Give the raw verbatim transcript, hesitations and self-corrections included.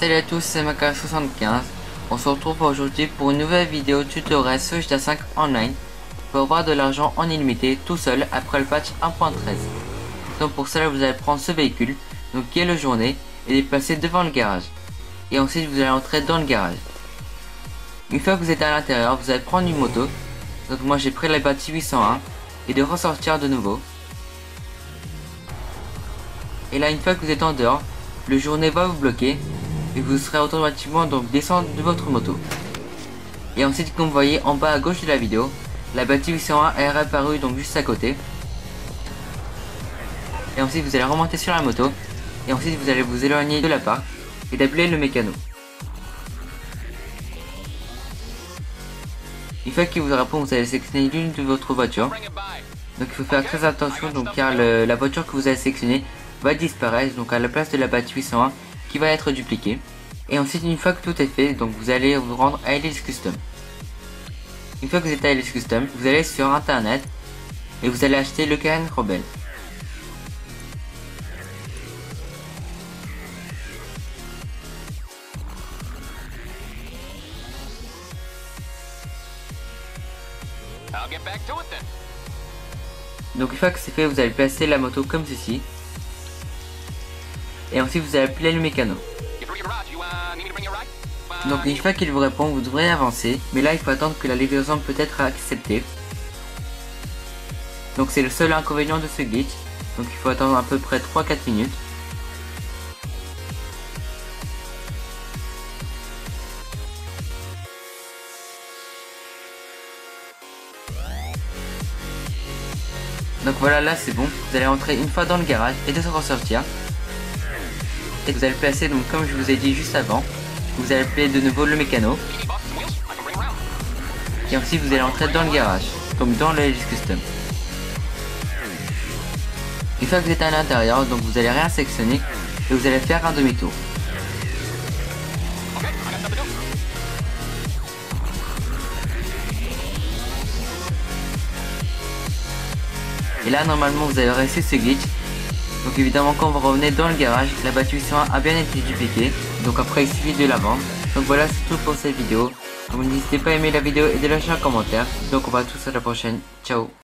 Salut à tous, c'est Maca soixante-quinze. On se retrouve aujourd'hui pour une nouvelle vidéo tutoriel sur G T A cinq Online pour avoir de l'argent en illimité tout seul après le patch un point treize. Donc pour cela vous allez prendre ce véhicule, donc qui est le journée, et déplacer devant le garage. Et ensuite vous allez entrer dans le garage. Une fois que vous êtes à l'intérieur, vous allez prendre une moto. Donc moi j'ai pris la bâtie huit cent un et de ressortir de nouveau. Et là une fois que vous êtes en dehors, le journée va vous bloquer et vous serez automatiquement donc descendre de votre moto. Et ensuite, comme vous voyez en bas à gauche de la vidéo, la bâtie huit cent un est apparue donc juste à côté. Et ensuite vous allez remonter sur la moto et ensuite vous allez vous éloigner de l'appart et d'appeler le mécano. Une fois qu'il vous répond, vous allez sélectionner l'une de votre voiture. Donc il faut faire très attention donc car le, la voiture que vous allez sélectionner va disparaître donc à la place de la bâtie huit cent un qui va être dupliquée. Et ensuite une fois que tout est fait, donc vous allez vous rendre à Ellis Custom. Une fois que vous êtes à Ellis Custom, vous allez sur internet et vous allez acheter le Cayenne Rebelle. Donc une fois que c'est fait, vous allez placer la moto comme ceci. Et ensuite vous allez appeler le mécano. Donc une fois qu'il vous répond, vous devrez avancer. Mais là il faut attendre que la livraison peut être acceptée. Donc c'est le seul inconvénient de ce glitch. Donc il faut attendre à peu près trois à quatre minutes. Donc voilà, là c'est bon. Vous allez entrer une fois dans le garage et de se ressortir. Et vous allez placer donc comme je vous ai dit juste avant. Vous allez appeler de nouveau le mécano. Et ensuite vous allez entrer dans le garage, comme dans le Ellis Custom. Une fois que vous êtes à l'intérieur, donc vous allez rien sélectionner et vous allez faire un demi-tour. Et là normalement vous avez réussi ce glitch. Donc évidemment quand vous revenez dans le garage, la bâtie huit cent un a bien été dupliquée. Donc après il suffit de la vendre. Donc voilà, c'est tout pour cette vidéo. Donc n'hésitez pas à aimer la vidéo et de lâcher un commentaire. Donc on va tous à la prochaine. Ciao.